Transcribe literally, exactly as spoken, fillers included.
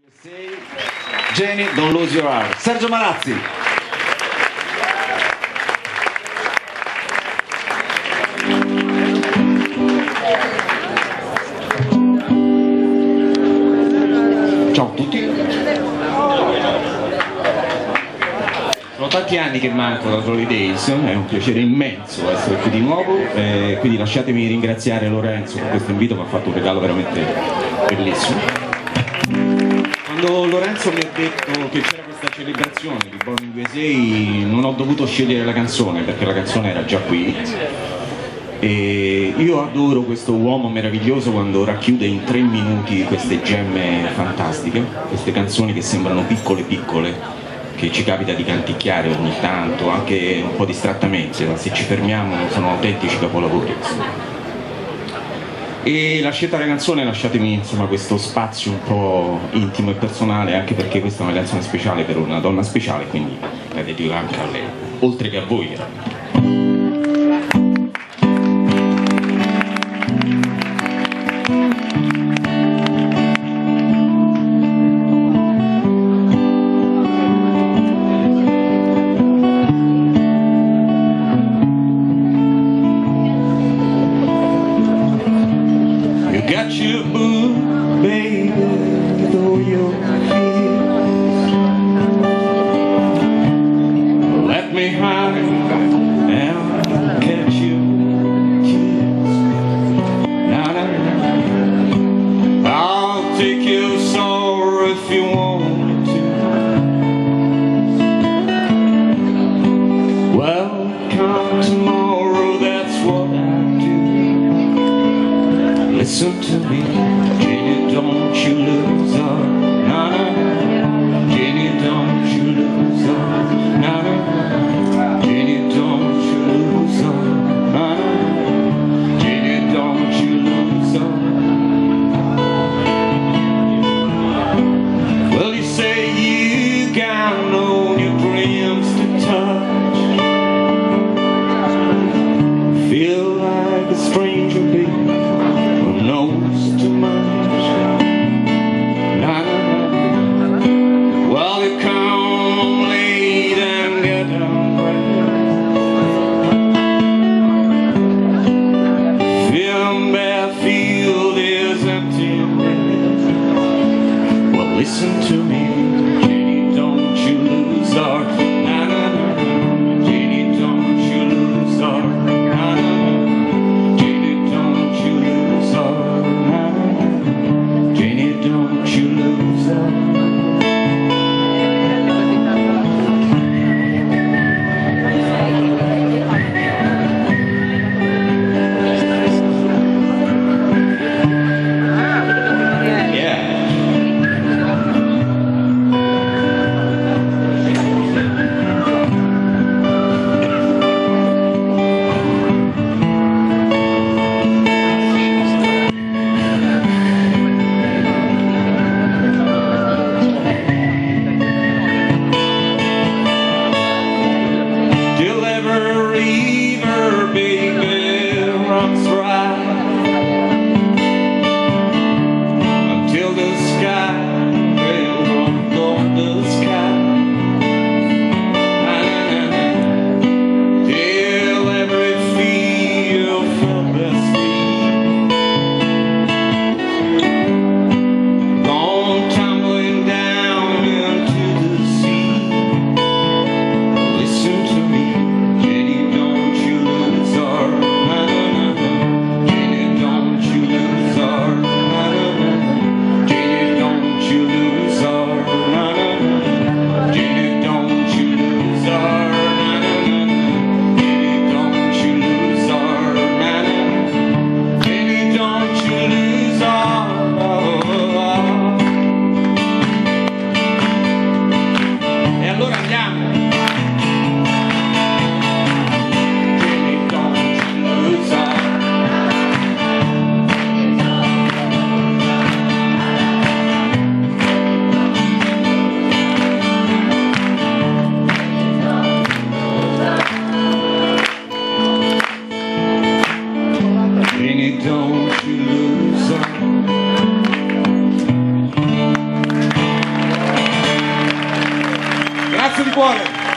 Jenny, Don't Lose Your Heart. Sergio Marazzi. Ciao a tutti. Sono tanti anni che manco da Trolley Days, è un piacere immenso essere qui di nuovo, eh, quindi lasciatemi ringraziare Lorenzo per questo invito, mi ha fatto un regalo veramente bellissimo. Quando Lorenzo mi ha detto che c'era questa celebrazione di Born in U S A non ho dovuto scegliere la canzone perché la canzone era già qui. E io adoro questo uomo meraviglioso quando racchiude in tre minuti queste gemme fantastiche, queste canzoni che sembrano piccole piccole, che ci capita di canticchiare ogni tanto, anche un po' distrattamente, ma se ci fermiamo sono autentici capolavori. E la scelta della canzone, lasciatemi insomma questo spazio un po' intimo e personale, anche perché questa è una canzone speciale per una donna speciale, quindi la dedico anche a lei, oltre che a voi. Got your boo, baby, though you're here. Let me hide and catch your kiss. Nah, nah, nah. I'll take your sorrow if you want me to. Well, come tomorrow, that's what I do. Listen to me, Jenny, don't you lose her, na na. Jenny, don't you lose her, na na. Jenny, don't you lose her, na na. Jenny, don't you lose her. Well, you say you got on your dreams to touch. Feel like a stranger, baby, knows too much. Nah, nah, nah. Well, you come late and get down right. Feeling bad, feel this emptiness. Well, listen to me, Jenny, don't you lose heart. Nah, nah, nah. Jenny, don't you lose heart. Nah, nah, nah. Jenny, don't you lose heart. Don't you lose her. Yeah. di cuore.